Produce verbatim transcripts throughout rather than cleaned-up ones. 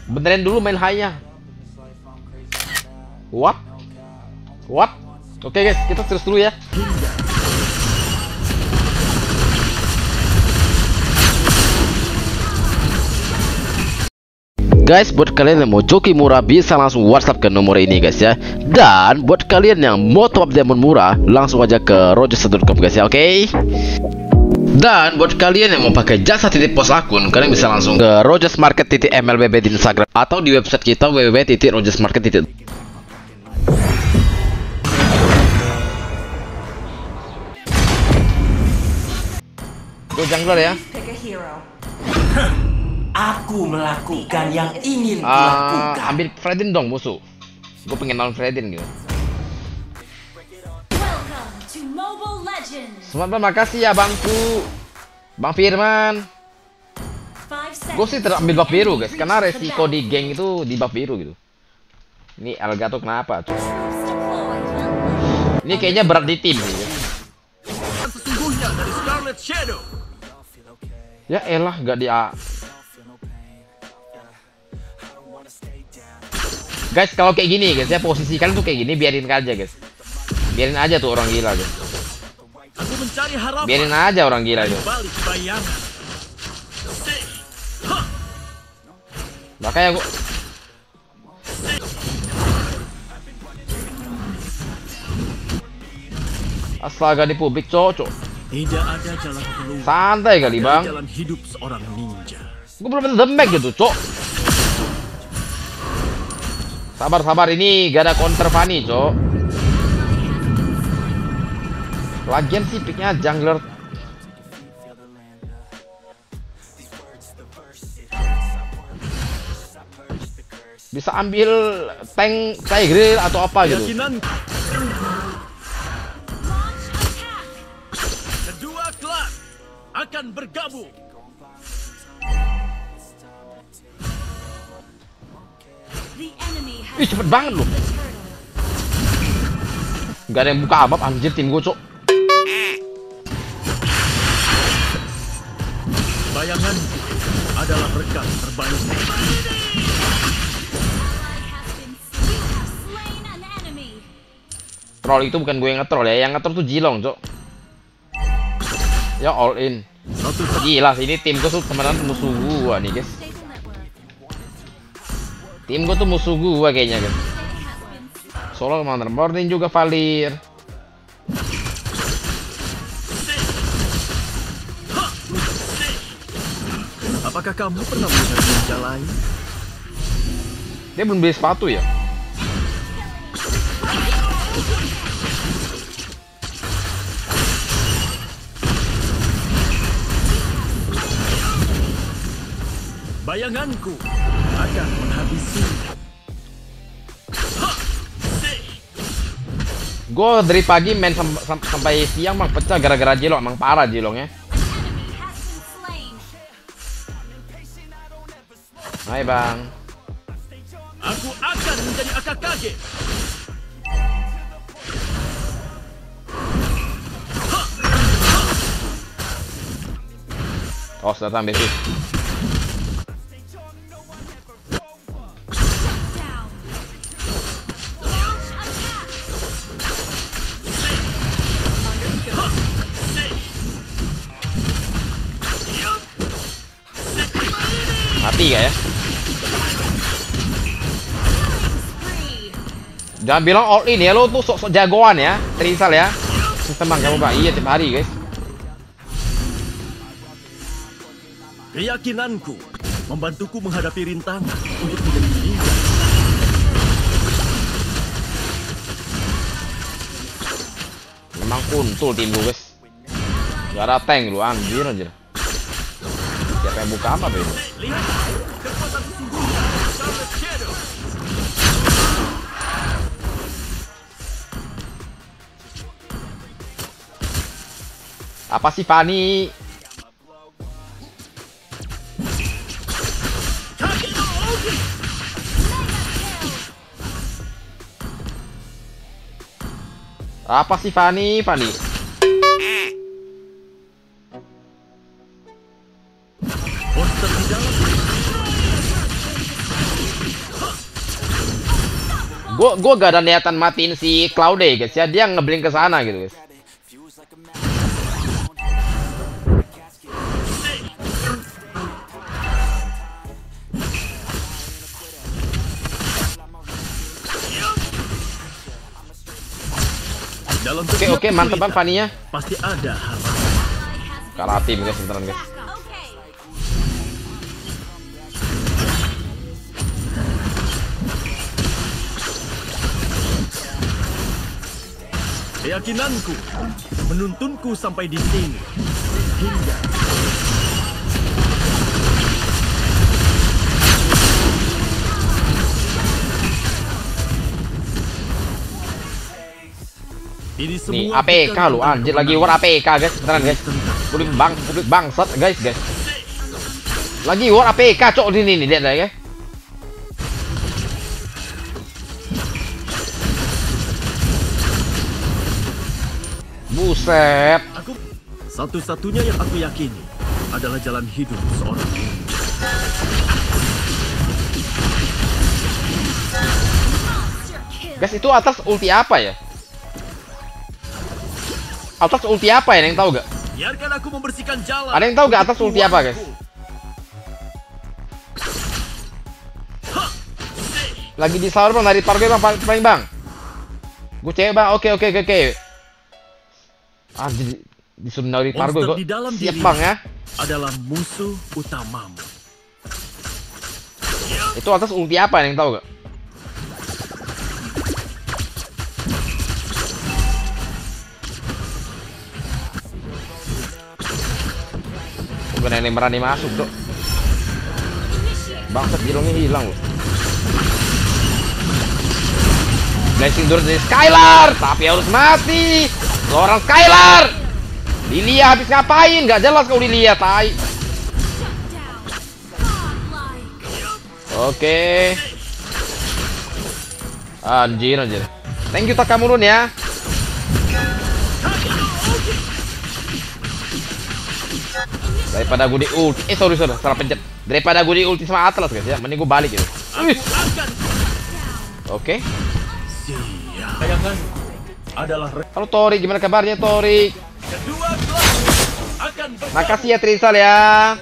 Benerin dulu main high-nya. What? What? Oke guys, kita terus dulu ya. Guys, buat kalian yang mau joki murah bisa langsung WhatsApp ke nomor ini guys ya. Dan buat kalian yang mau top up diamond murah langsung aja ke rogers dot com guys ya, oke? Okay? Dan buat kalian yang mau pakai jasa titip pos akun, kalian bisa langsung ke rogersmarket titik m l b b di Instagram atau di website kita w w w titik rogersmarket titik com. Gue jungler ya. Aku melakukan yang ingin uh, kulakukan. Ambil Fredin dong musuh. Gue pengen lawan Fredin gitu. Semoga makasih ya bangku, Bang Firman. Gue sih terambil buff biru guys, karena resiko di geng itu di buff biru gitu. Ini Elgato kenapa? Cuy? Ini kayaknya berat di tim nih. Sesungguhnya dari Scarlet Shadow. Ya elah, gak di A. Guys, kalau kayak gini guys ya, posisi kalian tuh kayak gini, biarin aja guys. Biarin aja tuh orang gila guys. Aku mencari harapan. Biarin aja orang gila tuh. Balik bayangan. Makanya gua astaga, di publik cocok. Tidak ada jalan keluar. Santai kali bang. Jalan hidup seorang ninja. Gue belum ada damage gitu cok. Sabar sabar, ini gak ada counter Fanny cok. Lagian sih picknya jungler. Bisa ambil tank Tiger atau apa gitu. Keyakinan kedua klan akan bergabung. Ih cepet banget loh. Gak ada yang buka abab anjir tim gue cok. Bayangan adalah berkat terbaik. Troll itu bukan gue yang nge-troll ya, yang nge-troll tuh Jilong cok. Ya all in. Gila ini tim gue tuh temenan musuh gua nih guys. Tim gue tuh musuh gua kayaknya guys. Solo Commander Morning juga Valir. Apakah kamu pernah melihat ninja lain? Dia belum beli sepatu ya? Bayanganku akan menghabisi. Gue dari pagi main sam sam sampai siang bang, pecah gara-gara Jilong, emang parah Jilongnya. Hai bang. Aku akan menjadi A K K G. Oh datang besi. Mati gak ya? Jangan bilang all in ya, lo tuh sok-sok jagoan ya, Trisal ya. Sistem bang kamu bang, iya tiap hari guys. Keyakinanku membantuku menghadapi rintangan untuk menjadi ninja. Memang kuntul tim lu guys. Gak ada tank lu anjir anjir. Siapa yang buka apa tuh? Lihat kekuatan sesungguhnya Scarlet Shadow. Apa sih Fanny? Apa sih Fanny? Fanny? Monster di dalam. Gua gua gak ada niatan matiin si Cloudy guys ya. Dia ngeblink ke sana gitu guys. Oke oke mantep bang Fanny-nya. Pasti ada harapan. Kalah tim guys beneran guys. Keyakinanku menuntunku sampai di sini. Hingga ini semua nih A P K lu anjir, lagi war A P K guys beneran guys. Publik bang publik bangsat guys guys. Lagi war A P K cok ini nih lihat ya. Buset. aku satu-satunya yang aku yakini adalah jalan hidup seorang ibu. Guys itu atas ulti apa ya? Atas ulti apa ya? Ada yang tahu gak? Biarkan aku membersihkan jalan. Ada yang tahu gak atas ulti apa guys? Lagi di sahur bang, dari parkour bang, paling bang. Gue cewek bang, oke oke oke oke. Ah, di, disuruh dari parkour gue. Siap bang ya. Adalah musuh utamamu. Itu atas ulti apa? Ada yang tahu gak? Bukan yang berani masuk dok. Bangsat hilangnya hilang loh. Blessing Door dari Skylar, tapi harus mati. Seorang Skylar. Lilia habis ngapain? Gak jelas kau Lilia, tai. Oke. Anjir anjir. Thank you Takamurun ya. Daripada gue di ulti, eh sorry sorry salah pencet. Daripada gue di ulti sama Atlas guys ya, mending gue balik gitu. Oke. Bayangan adalah Halo Tori, gimana kabarnya Tori? kedua kelompok akan Makasih ya Trisal ya.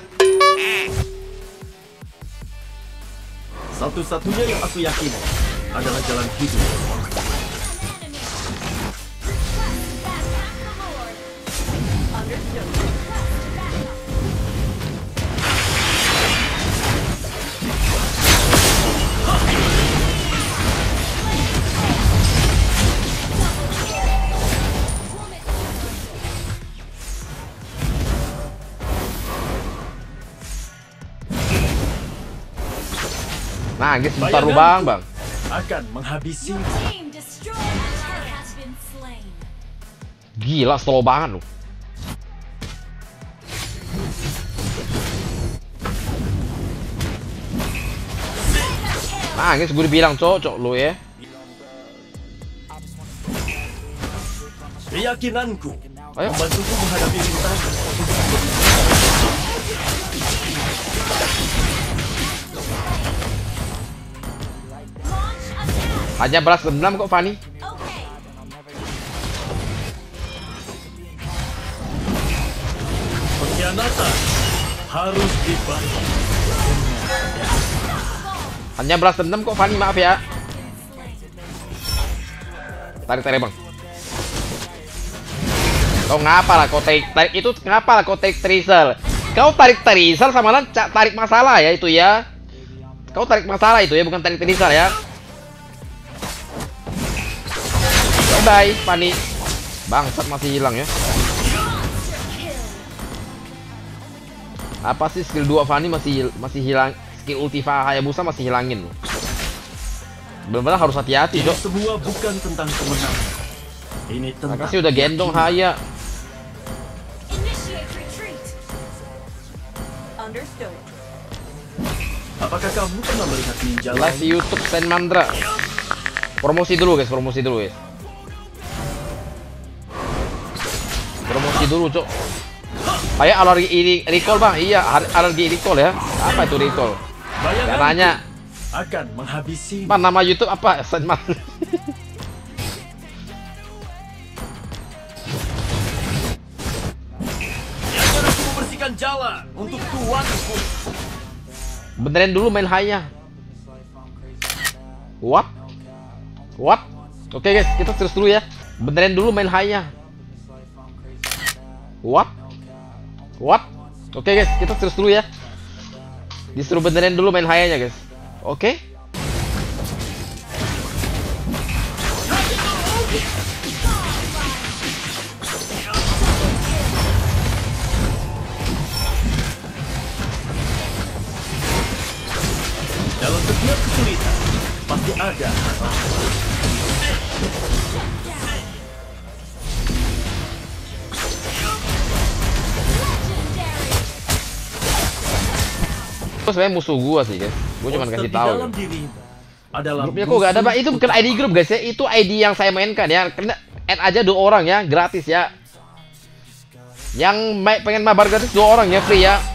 satu-satunya yang aku yakini adalah jalan hidup. Nah, guys, bentar lu bang, bang. Akan menghabisi. Gila, slow banget lu. Nah, guys, gue dibilang cocok lu ya. Keyakinanku Ayo. membantuku menghadapi rintangan. Hanya balas dendam kok Fanny. Pengkhianatan harus dibayar. Hanya balas dendam kok Fanny, maaf ya. Tarik tarik bang. Kau ngapa lah kau tarik, tarik itu ngapa lah kau tarik Trisal? Kau tarik Trisal sama lah tarik masalah ya itu ya. Kau tarik masalah itu ya, bukan tarik Trisal ya. Bye bye Fanny. Bangsat masih hilang ya. Apa sih skill dua Fanny masih masih hilang, skill ulti Hayabusa masih hilangin. Benar-benar harus hati-hati, Dok. Semua bukan tentang kemenangan. Ini tentang. Makasih udah gendong Haya. Apakah kamu pernah melihat ninja Live di YouTube Sen Mandra. Promosi dulu guys, promosi dulu guys. Promosi dulu, Cok. Kayak alergi ini recall, Bang. Iya, alergi recall ya. Apa itu recall? Gak nanya. akan menghabisi. Man, nama YouTube apa? Man. Biarkan aku membersihkan jalan untuk tuanku. Benerin dulu main high-nya. What? What? Oke guys, kita terus dulu ya. Benerin dulu main high-nya. What? What? Oke guys, kita terus dulu ya. Disuruh benerin dulu main high-nya guys. Oke. Dalam setiap kesulitan pasti ada. Itu sebenarnya musuh gua sih guys. Gua cuma kasih tahu. Grupnya kok gak ada, Pak? Itu bukan I D grup guys ya. Itu I D yang saya mainkan ya. Kena add aja dua orang ya, gratis ya. Yang pengen mabar gratis dua orang ya, free ya.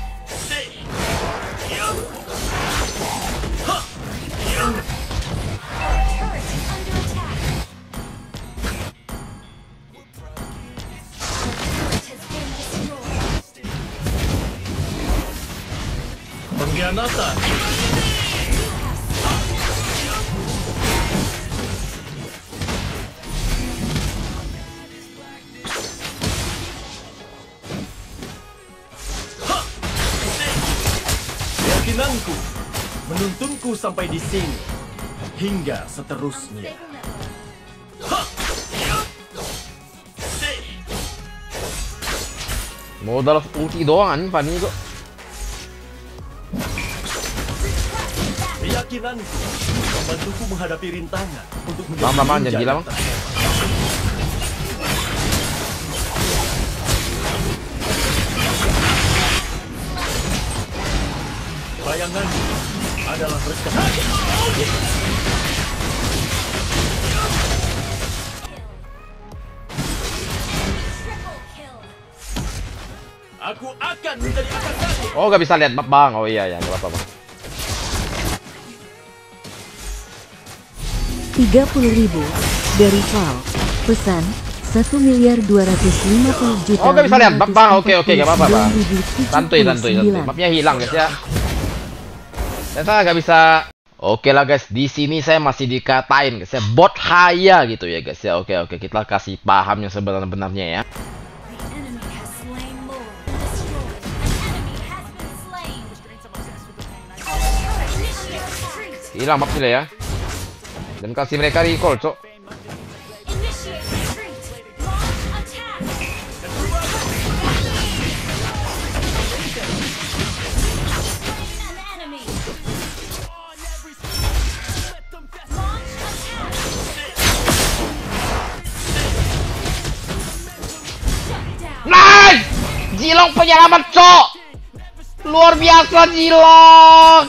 Pengkhianatan. Keyakinanku menuntunku sampai di sini hingga seterusnya. Modal ulti doang anjing Fanny kok. Keyakinanku membantuku menghadapi rintangan untuk menjadi Lama-lama ninja jangan gila, yang Bang. terhebat. Bayanganmu adalah berkat. Aku akan menjadi akasari. Oh, gak bisa lihat map bang. Oh iya ya, gak apa-apa bang. tiga puluh ribu dari Val. Pesan satu miliar dua ratus lima puluh juta. Oh, gak bisa lihat map bang. Oke oke, gak apa-apa bang. Santuy santuy santuy. Mapnya hilang guys ya. Ternyata gak bisa. Oke lah guys, di sini saya masih dikatain guys ya, bot haya gitu ya guys ya. Oke oke, kita kasih paham yang sebenarnya ya. Hilang mapnya ya. Dan kasih mereka recall, cok. Nice! Jilong penyelamat, cok. Luar biasa Jilong.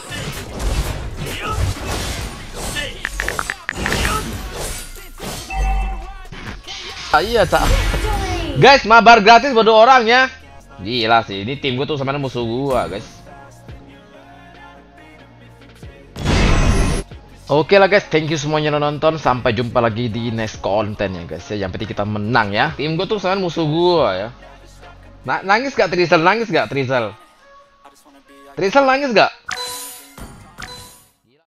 Ah, iya tak. Guys, mabar gratis buat dua orang ya. Gila sih, ini tim gue tuh sama musuh gua guys. Oke lah guys, thank you semuanya udah nonton. Sampai jumpa lagi di next konten ya guys ya. Yang penting kita menang ya. Tim gue tuh sama musuh gua ya. Na nangis gak Trisel? Nangis gak Trisel? Trisel nangis gak?